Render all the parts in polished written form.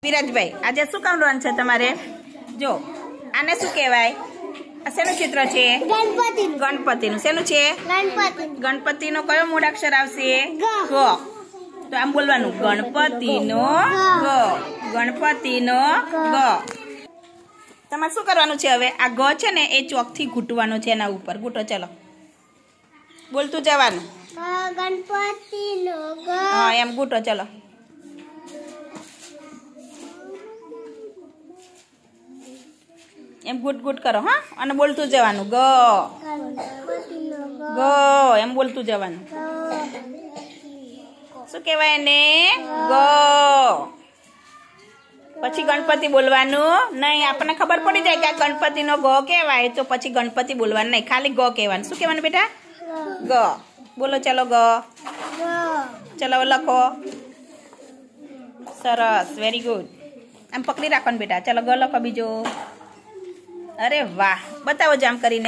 વિરાજભાઈ આજે શું કરવાનું છે તમારે? જો આને શું કહેવાય? આ શેનું ચિત્ર છે? ગણપતિનું. શેનું છે? ગણપતિનો કયો મૂળાક્ષર આવશે? ગ. તો આમ બોલવાનું ગણપતિનો ગ. ગણપતિનો ગ. તમારે શું કરવાનું છે હવે? આ ગ છે ને એ ચોકથી ઘૂંટવાનો છે એના ઉપર. ઘૂંટો, ચલો બોલતું જવાનું. ગણપતિનો ગ. હા એમ ઘૂંટો, ચલો. એમ ગુટ ગુટ કરો. હા, અને બોલતું જવાનું ગ. ગ એમ બોલતું જવાનું. શું કહેવાય એને? ગ. પછી ગણપતિ બોલવાનું નહીં. આપણને ખબર પડી જાય કે આ ગણપતિનો ગ કહેવાય તો પછી ગણપતિ બોલવાનું નહીં, ખાલી ગ કહેવાનું. શું કહેવાનું બેટા? ગ. બોલો ચલો ગ. ચલો લખો. સરસ, વેરી ગુડ. આમ પકડી રાખવાનું બેટા. ચલો ગ લખો બીજો. અરે વાહ, બતાવો જામ કરીને.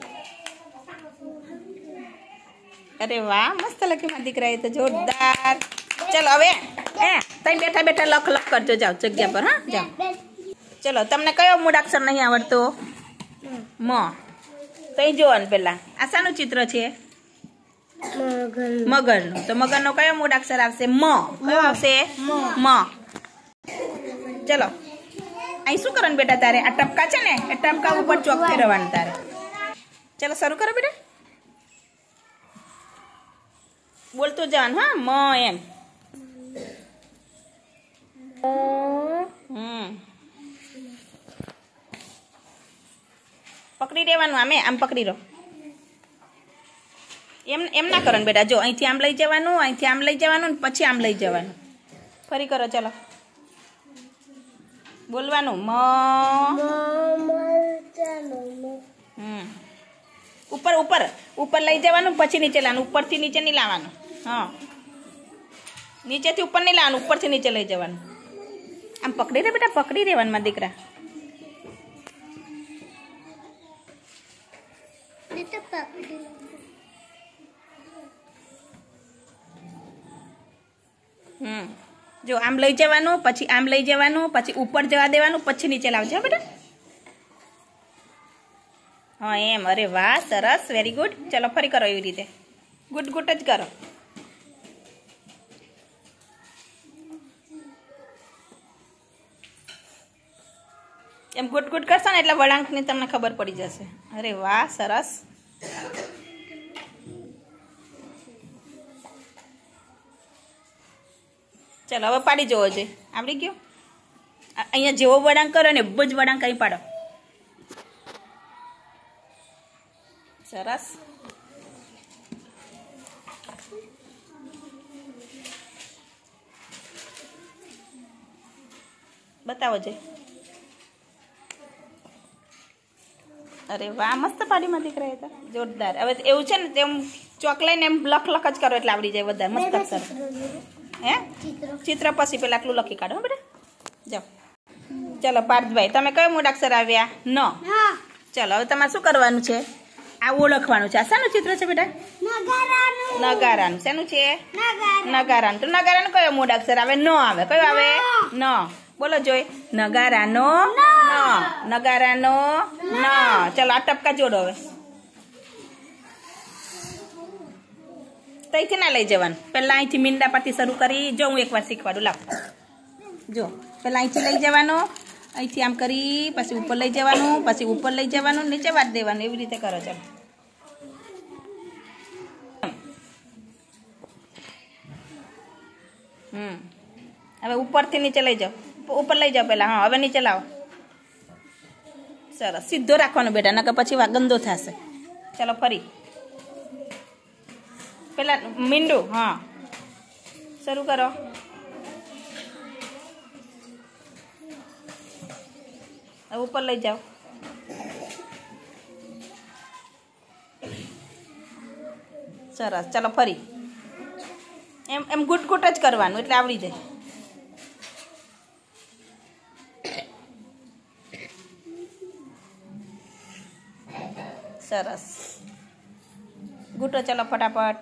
અરે વાહ, મસ્ત લખ્યું મારા દીકરાએ તો, જોરદાર. ચલો હવે તમે બેઠા બેઠા લખ લખ કરજો. જાઓ જગ્યા પર. હા જાઓ. ચલો, તમને કયો મૂળાક્ષર નહીં આવડતો? મ. તઈ જોવાનું પેલા. આ શાનું ચિત્ર છે? મગરનું. તો મગરનો કયો મૂળાક્ષર આવશે? મ. કયો આવશે? મ. ચલો અહીં શું કરવાનું બેટા તારે? આ ટપકા છે ને એ ટપકા ઉપર ચોક ફેરવવાનું તારે. ચલો શરૂ કરો બેટા. બોલતું જવાનું. હા, મ એમ. પકડી રહેવાનું. આમ પકડી રહો. એમ ના કરવાનું બેટા. જો અહીંથી આમ લઈ જવાનું, અહીંથી આમ લઈ જવાનું, પછી આમ લઈ જવાનું. ફરી કરો. ચલો બોલવાનું મ. ઉપર ઉપર ઉપર લઈ જવાનું, પછી નીચે લાવવાનું. ઉપરથી નીચે નહીં લાવવાનું. હા, નીચેથી ઉપર નહીં લાવવાનું, ઉપરથી નીચે લઈ જવાનું. આમ પકડી રહે બેટા, પકડી રહેવાનું મારા દીકરા. જો આમ લઈ જવાનું, પછી આમ લઈ જવાનું, પછી ઉપર જવા દેવાનું, પછી નીચે લાવજો બેટા. હા એમ. અરે વાહ, સરસ, વેરી ગુડ. ચલો ફરી કરો એવી રીતે. ગુડ ગુડ જ કરો. એમ ગુડ ગુડ કરશો ને એટલે વળાંકની તમને ખબર પડી જશે. અરે વાહ, સરસ. ચલો હવે પાડી જવો છે. આવડી ગયો? અહીંયા જેવો વળાંક કરો ને એવો જ વળાંક અહીં પાડો. સરસ. બતાવો છે. અરે વાહ, મસ્ત પાડીમાં દીકરા હતા, જોરદાર. હવે એવું છે ને તેમ ચોક લઈને એમ લખ લખ જ કરો એટલે આવડી જાય બધા. મસ્ત અક્ષર. હે ચિત્ર પછી પેલા આટલું લખી કાઢો બેટા. જાઓ. ચલો પાર્થભાઈ, તમે કયો મૂળાક્ષર આવ્યા? ન. ચલો હવે તમારે શું કરવાનું છે? આ ઓળખવાનું છે. આ શાનું ચિત્ર છે બેટા? નગારાનું. શેનું છે? નગારાનું. તો નગારાનું કયો મૂળાક્ષર આવે? ન આવે. કયો આવે? ન. બોલો જોઈ. નગારાનો ન. નગારાનો ન. ચલો આ ટપકા જોડો હવે. તઈથી ના લઈ જવાનું. પહેલા અહીંથી મીંડા પરથી શરૂ કરી. જો હું એકવાર શીખવાડું. લાવ. જો પહેલા અહીંથી લઈ જવાનું, અહીંથી આમ કરી, પછી ઉપર લઈ જવાનું, પછી ઉપર લઈ જવાનું, નીચે વાટ દેવાનું. એવી રીતે કરો. ચાલો. હવે ઉપરથી નીચે લઈ જાઓ. ઉપર લઈ જાઓ પહેલા. હા હવે નીચે લાવો. સરસ. સીધો રાખવાનો બેટા, નકર પછી ગંદો થશે. ચાલો ફરી. પેલા મીંડું. હા શરૂ કરો. હવે ઉપર લઈ જાઓ. સરસ. ચાલો ફરી. એમ એમ ગુટ ગુટ જ કરવાનું એટલે આવડી જાય. સરસ. ગુટો ચલો ફટાફટ.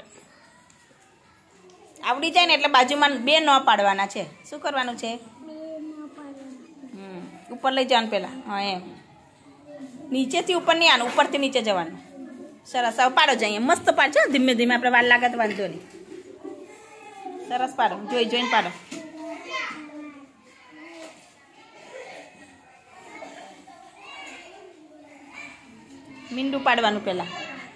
આવડી જાય ને એટલે બાજુમાં બે ન પાડવાના છે. શું કરવાનું છે? ઉપર લઈ જવાનું પહેલાં હા એમ નીચેથી ઉપર નહીં આનું ઉપરથી નીચે જવાનું સરસ હવે પાડો જઈએ મસ્ત પાડજો ધીમે ધીમે આપણે વાર લાગે તો વાંધો નહીં સરસ પાડો જોઈને પાડો મીંડું પાડવાનું પહેલાં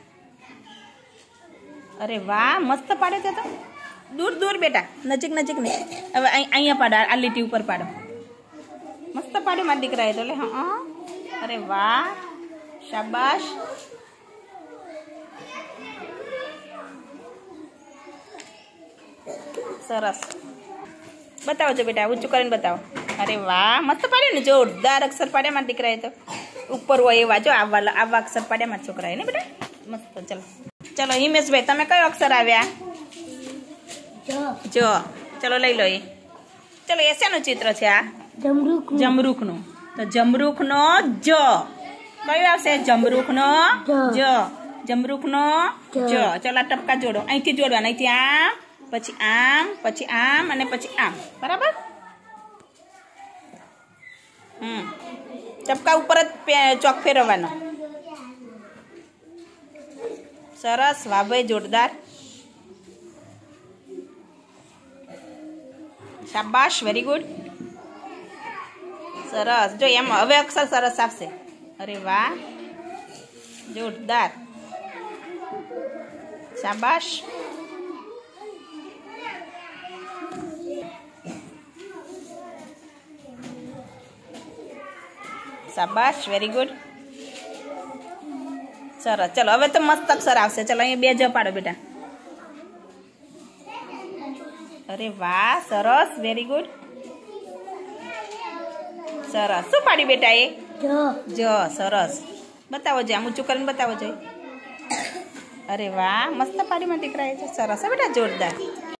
અરે વાહ મસ્ત પાડે છે તો દૂર દૂર બેટા નજીક નજીક નહીં હવે અહીંયા પાડો આ લીટી ઉપર પાડો મસ્ત પાડ્યું મારા દીકરાએ તો લે હા અરે વાહ શાબાશ સરસ બતાવજો બેટા ઊંચું કરીને બતાવો અરે વાહ મસ્ત પાડ્યું ને જોરદાર અક્ષર પાડ્યા મારા દીકરાએ તો ઉપર હોય એવા જો આવા અક્ષર પાડ્યા મારા છોકરાએ ને બેટા મસ્ત ચલો ચલો હિમેશભાઈ તમે કયો અક્ષર આવ્યા જો ચલો લઈ લો એ ચલો એ શેનું ચિત્ર છે આ જમરૂખનું તો જમરૂખનો જ કયો આવશે જમરૂખનો જ જમરૂખનો જ ચલો આ ટપકા જોડો અહીંથી જોડવાના અહીંથી આમ પછી આમ અને પછી આમ બરાબર ટપકા ઉપર જ ચોક ફેરવવાનો સરસ વાહ ભાઈ જોરદાર શાબાશ વેરી ગુડ સરસ જો એમ હવે અક્ષર સરસ આવશે અરે વાહ જોરદાર શાબાશ શાબાશ વેરી ગુડ સરસ ચલો હવે તો મસ્ત અક્ષર આવશે ચલો અહીંયા 2 જ પાડો બેટા અરે વાહ સરસ વેરી ગુડ સરસ શું પાડ્યું બેટા એ જ સરસ બતાવો જે આમ ઊંચું કરીને બતાવો જોઈએ અરે વાહ મસ્ત પાડ્યું મારા દીકરાએ સરસ બેટા જોરદાર